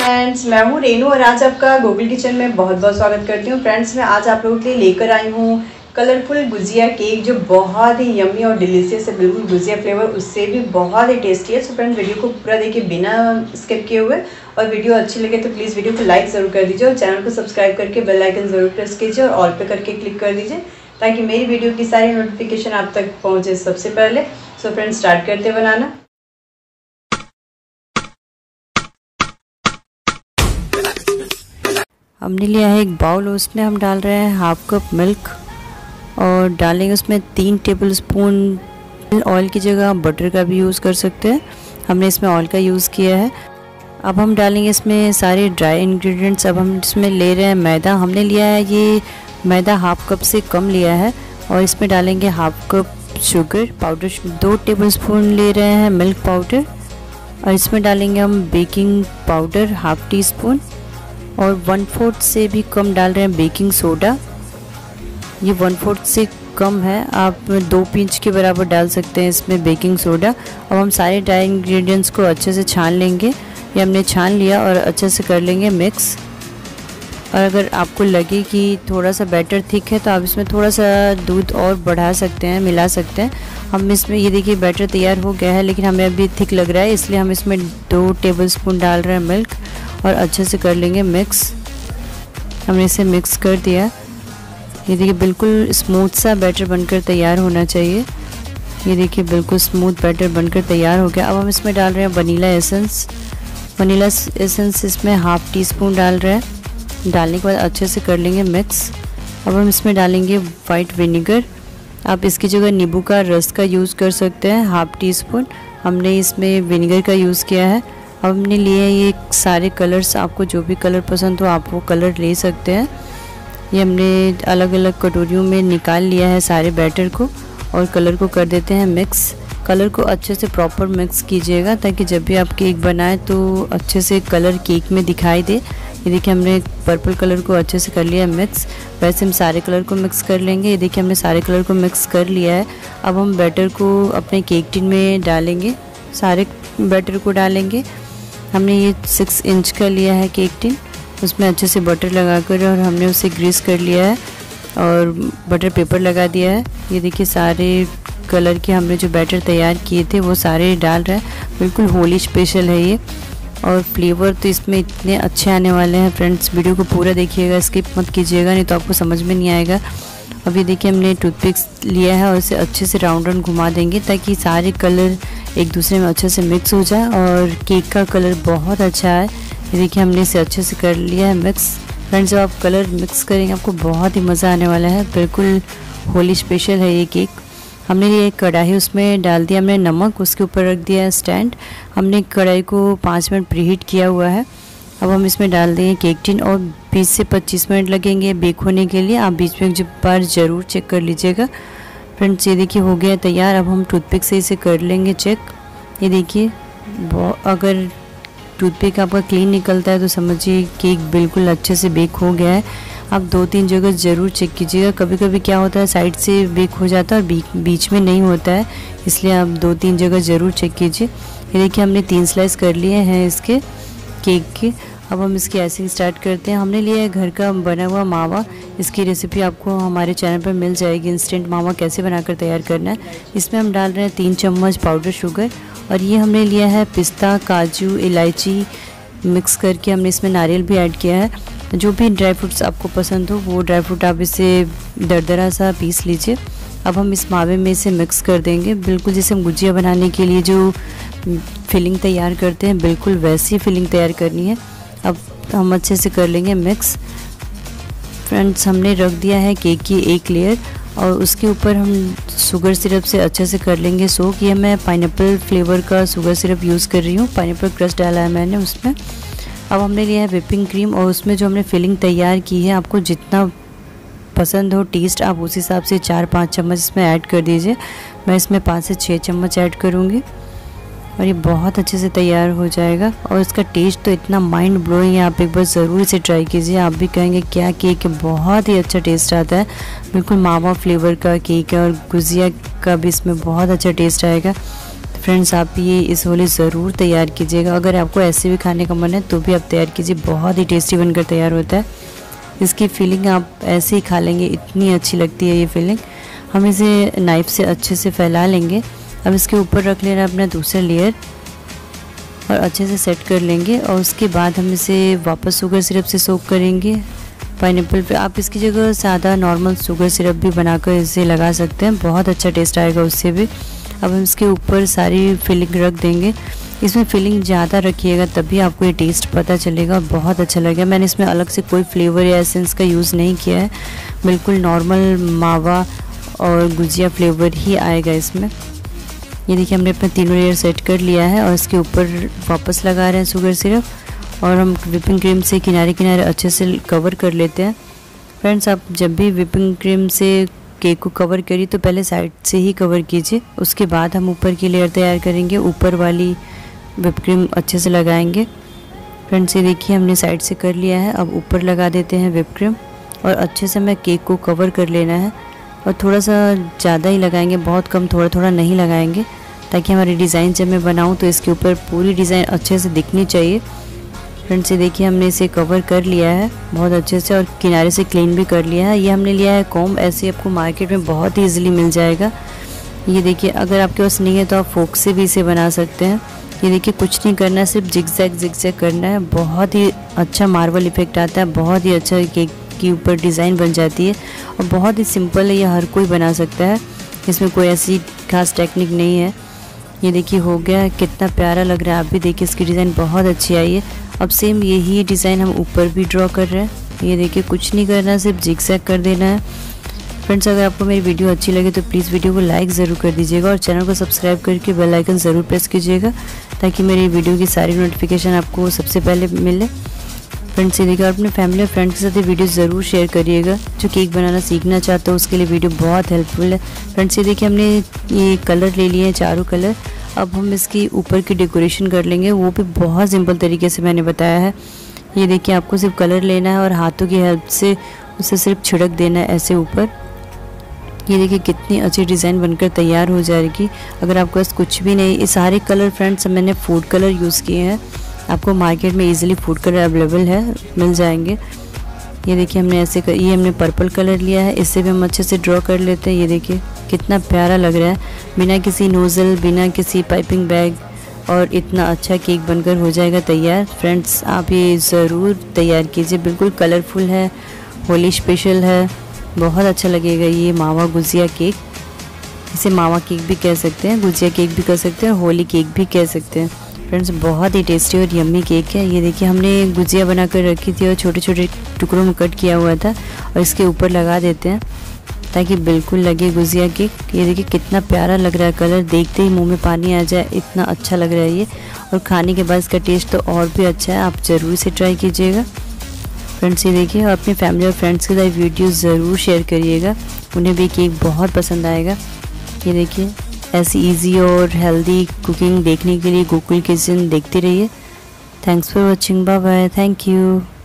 Friends, मैं हूँ रेनू और आज आपका गूगल किचन में बहुत बहुत स्वागत करती हूँ। फ्रेंड्स, मैं आज आप लोगों के लिए लेकर आई हूँ कलरफुल गुजिया केक जो बहुत ही यम्मी और डिलीशियस है। बिल्कुल गुजिया फ्लेवर, उससे भी बहुत ही टेस्टी है। सो फ्रेंड्स, वीडियो को पूरा देखिए बिना स्किप किए हुए, और वीडियो अच्छी लगे तो प्लीज़ वीडियो को लाइक ज़रूर कर दीजिए और चैनल को सब्सक्राइब करके बेल आइकन ज़रूर प्रेस कीजिए और ऑल पे करके क्लिक कर दीजिए ताकि मेरी वीडियो की सारी नोटिफिकेशन आप तक पहुँचे सबसे पहले। सो फ्रेंड्स, स्टार्ट करते बनाना। हमने लिया है एक बाउल, उसमें हम डाल रहे हैं हाफ कप मिल्क और डालेंगे उसमें 3 टेबलस्पून ऑयल की जगह आप बटर का भी यूज़ कर सकते हैं। हमने इसमें ऑयल का यूज़ किया है। अब हम डालेंगे इसमें सारे ड्राई इंग्रेडिएंट्स। अब हम इसमें ले रहे हैं मैदा। हमने लिया है ये मैदा हाफ कप से कम लिया है और इसमें डालेंगे half cup sugar powder, 2 tablespoon ले रहे हैं मिल्क पाउडर और इसमें डालेंगे हम baking powder half teaspoon और 1/4 से भी कम डाल रहे हैं बेकिंग सोडा। ये 1/4 से कम है, आप 2 पिंच के बराबर डाल सकते हैं इसमें बेकिंग सोडा। अब हम सारे ड्राई इंग्रेडिएंट्स को अच्छे से छान लेंगे। ये हमने छान लिया और अच्छे से कर लेंगे मिक्स। और अगर आपको लगे कि थोड़ा सा बैटर थिक है तो आप इसमें थोड़ा सा दूध और बढ़ा सकते हैं, मिला सकते हैं। हम इसमें ये देखिए बैटर तैयार हो गया है, लेकिन हमें अभी थिक लग रहा है, इसलिए हम इसमें 2 टेबलस्पून डाल रहे हैं मिल्क और अच्छे से कर लेंगे मिक्स। हमने इसे मिक्स कर दिया। ये देखिए बिल्कुल स्मूथ सा बैटर बनकर तैयार होना चाहिए। ये देखिए बिल्कुल स्मूथ बैटर बनकर तैयार हो गया। अब हम इसमें डाल रहे हैं वनीला एसेंस। वनीला एसेंस इसमें हाफ टी स्पून डाल रहे हैं। डालने के बाद अच्छे से कर लेंगे मिक्स। अब हम इसमें डालेंगे वाइट विनेगर। आप इसकी जगह नींबू का रस का यूज़ कर सकते हैं, हाफ टी स्पून। हमने इसमें विनेगर का यूज़ किया है। अब हमने लिए ये सारे कलर्स, आपको जो भी कलर पसंद हो आप वो कलर ले सकते हैं। ये हमने अलग अलग कटोरियों में निकाल लिया है सारे बैटर को और कलर को कर देते हैं मिक्स। कलर को अच्छे से प्रॉपर मिक्स कीजिएगा ताकि जब भी आप केक बनाएं तो अच्छे से कलर केक में दिखाई दे। ये देखिए हमने पर्पल कलर को अच्छे से कर लिया है मिक्स। वैसे हम सारे कलर को मिक्स कर लेंगे। ये देखिए हमने सारे कलर को मिक्स कर लिया है। अब हम बैटर को अपने केक टिन में डालेंगे, सारे बैटर को डालेंगे। हमने ये 6 इंच का लिया है केक टिन, उसमें अच्छे से बटर लगाकर और हमने उसे ग्रीस कर लिया है और बटर पेपर लगा दिया है। ये देखिए सारे कलर के हमने जो बैटर तैयार किए थे वो सारे डाल रहे हैं। बिल्कुल होली स्पेशल है ये और फ्लेवर तो इसमें इतने अच्छे आने वाले हैं। फ्रेंड्स, वीडियो को पूरा देखिएगा, स्किप मत कीजिएगा, नहीं तो आपको समझ में नहीं आएगा। अब ये देखिए हमने टूथपिक्स लिया है और इसे अच्छे से राउंड राउंड घुमा देंगे ताकि सारे कलर एक दूसरे में अच्छे से मिक्स हो जाए और केक का कलर बहुत अच्छा है। ये देखिए हमने इसे अच्छे से कर लिया है मिक्स। फ्रेंड्स, जब आप कलर मिक्स करेंगे आपको बहुत ही मज़ा आने वाला है। बिल्कुल होली स्पेशल है ये केक। हमने ये कढ़ाई, उसमें डाल दिया हमने नमक, उसके ऊपर रख दिया है स्टैंड। हमने कढ़ाई को 5 मिनट प्रीहीट किया हुआ है। अब हम इसमें डाल देंगे केक टिन और 20 से 25 मिनट लगेंगे बेक होने के लिए। आप बीच में एक बार ज़रूर चेक कर लीजिएगा। फ्रेंड्स, ये देखिए हो गया तैयार। अब हम टूथपिक से इसे कर लेंगे चेक। ये देखिए अगर टूथपिक आपका क्लीन निकलता है तो समझिए केक बिल्कुल अच्छे से बेक हो गया है। आप 2-3 जगह ज़रूर चेक कीजिएगा। कभी कभी क्या होता है साइड से बेक हो जाता है और बीच में नहीं होता है, इसलिए आप 2-3 जगह ज़रूर चेक कीजिए। ये देखिए हमने 3 स्लाइस कर लिए हैं इसके केक के। अब हम इसकी आइसिंग स्टार्ट करते हैं। हमने लिया है घर का बना हुआ मावा। इसकी रेसिपी आपको हमारे चैनल पर मिल जाएगी, इंस्टेंट मावा कैसे बनाकर तैयार करना है। इसमें हम डाल रहे हैं 3 चम्मच पाउडर शुगर और ये हमने लिया है पिस्ता, काजू, इलायची मिक्स करके हमने इसमें नारियल भी ऐड किया है। जो भी ड्राई फ्रूट्स आपको पसंद हो वो ड्राई फ्रूट आप इसे दरदरा सा पीस लीजिए। अब हम इस मावे में इसे मिक्स कर देंगे। बिल्कुल जैसे हम गुजिया बनाने के लिए जो फिलिंग तैयार करते हैं बिल्कुल वैसी फिलिंग तैयार करनी है। अब हम अच्छे से कर लेंगे मिक्स। फ्रेंड्स, हमने रख दिया है केक की एक लेयर और उसके ऊपर हम शुगर सिरप से अच्छे से कर लेंगे सोक। ये मैं पाइनएप्पल फ्लेवर का शुगर सिरप यूज़ कर रही हूँ, पाइनएप्पल क्रश डाला है मैंने उसमें। अब हमने लिया है व्हिपिंग क्रीम और उसमें जो हमने फिलिंग तैयार की है, आपको जितना पसंद हो टेस्ट आप उस हिसाब से 4-5 चम्मच इसमें ऐड कर दीजिए। मैं इसमें 5 से 6 चम्मच ऐड करूँगी और ये बहुत अच्छे से तैयार हो जाएगा। और इसका टेस्ट तो इतना माइंड ब्लोइंग है, आप एक बार ज़रूर इसे ट्राई कीजिए। आप भी कहेंगे क्या केक है, बहुत ही अच्छा टेस्ट आता है। बिल्कुल मावा फ्लेवर का केक है और गुजिया का भी इसमें बहुत अच्छा टेस्ट आएगा। फ्रेंड्स आप ये इस होली ज़रूर तैयार कीजिएगा। अगर आपको ऐसे भी खाने का मन है तो भी आप तैयार कीजिए, बहुत ही टेस्टी बनकर तैयार होता है। इसकी फीलिंग आप ऐसे ही खा लेंगे, इतनी अच्छी लगती है ये फीलिंग। हम इसे नाइफ़ से अच्छे से फैला लेंगे। अब इसके ऊपर रख लेना अपना दूसरा लेयर और अच्छे से सेट कर लेंगे। और उसके बाद हम इसे वापस शुगर सिरप से सोक करेंगे पाइनएप्पल पे। आप इसकी जगह सादा नॉर्मल शुगर सिरप भी बनाकर इसे लगा सकते हैं, बहुत अच्छा टेस्ट आएगा उससे भी। अब हम इसके ऊपर सारी फिलिंग रख देंगे। इसमें फिलिंग ज़्यादा रखिएगा तभी आपको ये टेस्ट पता चलेगा और बहुत अच्छा लगेगा। मैंने इसमें अलग से कोई फ्लेवर या एसेंस का यूज़ नहीं किया है, बिल्कुल नॉर्मल मावा और गुजिया फ्लेवर ही आएगा इसमें। ये देखिए हमने अपना तीनों लेयर सेट कर लिया है और इसके ऊपर वापस लगा रहे हैं शुगर सिरप और हम विपिंग क्रीम से किनारे किनारे अच्छे से कवर कर लेते हैं। फ्रेंड्स आप जब भी विपिंग क्रीम से केक को कवर करिए तो पहले साइड से ही कवर कीजिए, उसके बाद हम ऊपर की लेयर तैयार करेंगे। ऊपर वाली विप क्रीम अच्छे से लगाएंगे। फ्रेंड्स ये देखिए हमने साइड से कर लिया है। अब ऊपर लगा देते हैं विप क्रीम और अच्छे से हमें केक को कवर कर लेना है। और थोड़ा सा ज़्यादा ही लगाएंगे, बहुत कम, थोड़ा थोड़ा नहीं लगाएंगे, ताकि हमारी डिज़ाइन जब मैं बनाऊँ तो इसके ऊपर पूरी डिज़ाइन अच्छे से दिखनी चाहिए। फ्रेंड्स ये देखिए हमने इसे कवर कर लिया है बहुत अच्छे से और किनारे से क्लीन भी कर लिया है। ये हमने लिया है कॉम्ब, ऐसे आपको मार्केट में बहुत ही ईजिली मिल जाएगा। ये देखिए अगर आपके पास नहीं है तो आप फोक से भी इसे बना सकते हैं। ये देखिए कुछ नहीं करना है, सिर्फ जिगजैग करना है। बहुत ही अच्छा मार्बल इफेक्ट आता है, बहुत ही अच्छा केक के ऊपर डिज़ाइन बन जाती है और बहुत ही सिंपल है, ये हर कोई बना सकता है। इसमें कोई ऐसी खास टेक्निक नहीं है। ये देखिए हो गया, कितना प्यारा लग रहा है। आप भी देखिए इसकी डिज़ाइन बहुत अच्छी आई है। अब सेम यही डिज़ाइन हम ऊपर भी ड्रॉ कर रहे हैं। ये देखिए कुछ नहीं करना है, सिर्फ जिगजैग कर देना है। फ्रेंड्स अगर आपको मेरी वीडियो अच्छी लगे तो प्लीज़ वीडियो को लाइक ज़रूर कर दीजिएगा और चैनल को सब्सक्राइब करके बेल आइकन ज़रूर प्रेस कीजिएगा, ताकि मेरी वीडियो की सारी नोटिफिकेशन आपको सबसे पहले मिले। फ्रेंड्स ये देखिए अपने फैमिली और फ्रेंड्स के साथ ये वीडियो ज़रूर शेयर करिएगा। जो केक बनाना सीखना चाहते हो उसके लिए वीडियो बहुत हेल्पफुल है। फ्रेंड्स ये देखिए हमने ये कलर ले लिए हैं, चारों कलर। अब हम इसकी ऊपर की डेकोरेशन कर लेंगे, वो भी बहुत सिंपल तरीके से मैंने बताया है। ये देखिए आपको सिर्फ कलर लेना है और हाथों की हेल्प से उसे सिर्फ छिड़क देना है ऐसे ऊपर। ये देखिए कितनी अच्छी डिज़ाइन बनकर तैयार हो जाएगी। अगर आपके पास कुछ भी नहीं, ये सारे कलर फ्रेंड्स मैंने फूड कलर यूज़ किए हैं। आपको मार्केट में इजीली फूड कलर अवेलेबल है, मिल जाएंगे। ये देखिए हमने ऐसे ये हमने पर्पल कलर लिया है, इससे भी हम अच्छे से ड्रॉ कर लेते हैं। ये देखिए कितना प्यारा लग रहा है, बिना किसी नोज़ल, बिना किसी पाइपिंग बैग, और इतना अच्छा केक बनकर हो जाएगा तैयार। फ्रेंड्स आप ये ज़रूर तैयार कीजिए, बिल्कुल कलरफुल है, होली स्पेशल है, बहुत अच्छा लगेगा ये मावा गुजिया केक। इसे मावा केक भी कह सकते हैं, गुजिया केक भी कह सकते हैं, होली केक भी कह सकते हैं। फ्रेंड्स बहुत ही टेस्टी और यम्मी केक है। ये देखिए हमने गुजिया बनाकर रखी थी और छोटे छोटे टुकड़ों में कट किया हुआ था और इसके ऊपर लगा देते हैं ताकि बिल्कुल लगे गुजिया केक। ये देखिए कितना प्यारा लग रहा है, कलर देखते ही मुंह में पानी आ जाए, इतना अच्छा लग रहा है ये। और खाने के बाद इसका टेस्ट तो और भी अच्छा है, आप ज़रूर इसे ट्राई कीजिएगा। फ्रेंड्स ये देखिए और अपनी फैमिली और फ्रेंड्स के साथ वीडियो ज़रूर शेयर करिएगा, उन्हें भी केक बहुत पसंद आएगा। ये देखिए ऐसी इजी और हेल्दी कुकिंग देखने के लिए गोकुल किचन देखते रहिए। Thanks for watching, bye bye, thank you.